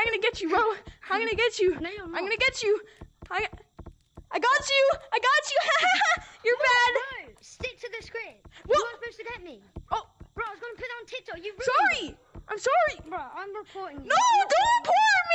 gonna get you, bro. I'm gonna get you. No, you're not. I'm gonna get you. I got you. I got you. You're bad. No, stick to the script. What? You weren't supposed to get me. Oh, Bro, I was gonna put it on TikTok. You ruined sorry. I'm sorry. it. Bro, I'm reporting you. No, don't report